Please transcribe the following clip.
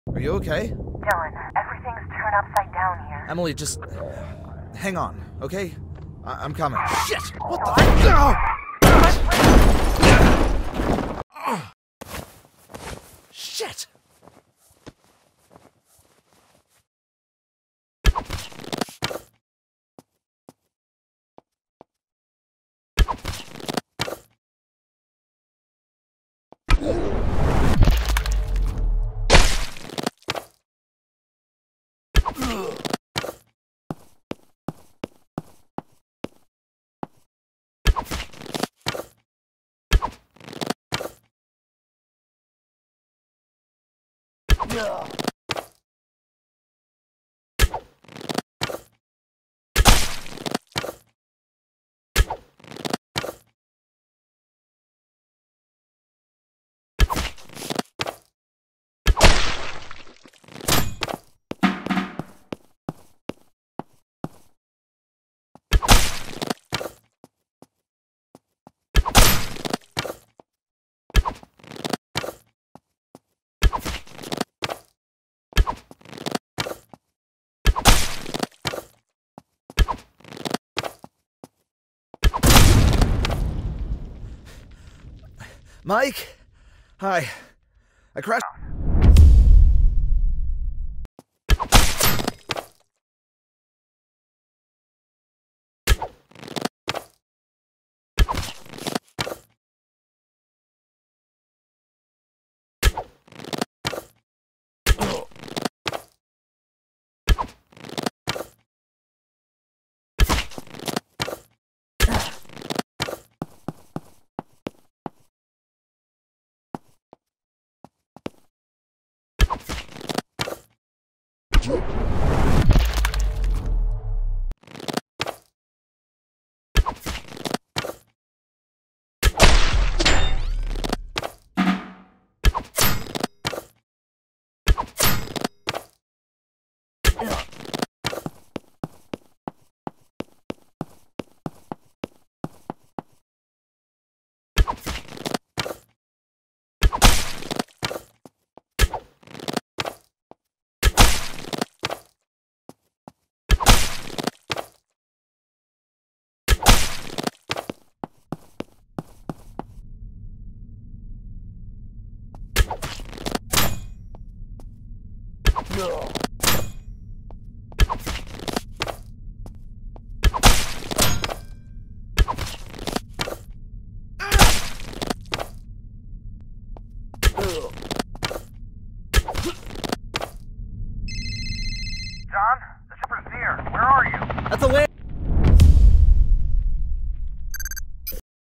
Are you okay? Dylan, everything's turned upside down here. Emily, just hang on, okay? I'm coming. Shit! What the? Shit! Mike? Hi. I crashed. John, the shipper's near. Where are you? At the land.